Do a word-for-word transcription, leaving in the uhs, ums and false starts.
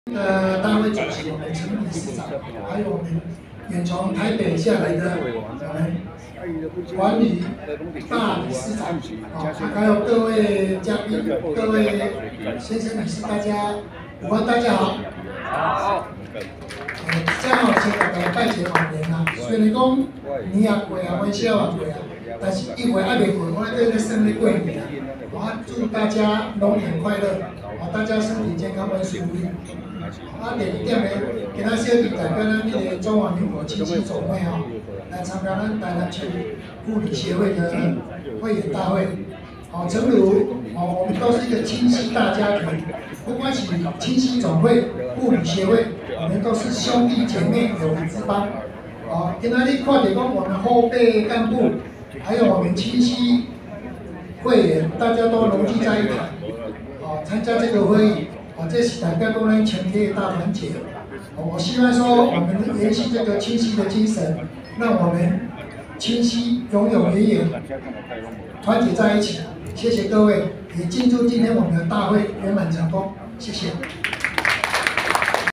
呃，大会主席，我们陈理事长，还有我们远从台北下来的我们管理大理事长，啊，还有各位嘉宾、各位先生、女士，大家午安，大家好。好。呃，正好先大家拜节晚年啦。虽然讲年也过啊，元宵也过啊，但是一月还未过，我对咧生日过年啊，我祝大家龙年快乐，啊，大家身体健康，万事如意。啊，第二点咧，今仔小弟代表咱迄个中华民国亲戚总会吼，来参加咱台南区护理协会的会员大会。哦，诚如哦，我们都是一个亲戚大家庭，不管是亲戚总会、护理协会，我们都是兄弟姐妹、友谊之邦。哦，今仔日看到讲我们后辈干部，还有我们亲戚会员，大家都融聚在一堂，哦，参加这个会议。哦，这是代表讲咱全体的大团结。哦，我希望说我们延续这个亲戚的精神，让我们亲戚永永远远团结在一起。谢谢各位，也敬祝今天我们的大会圆满成功，谢谢。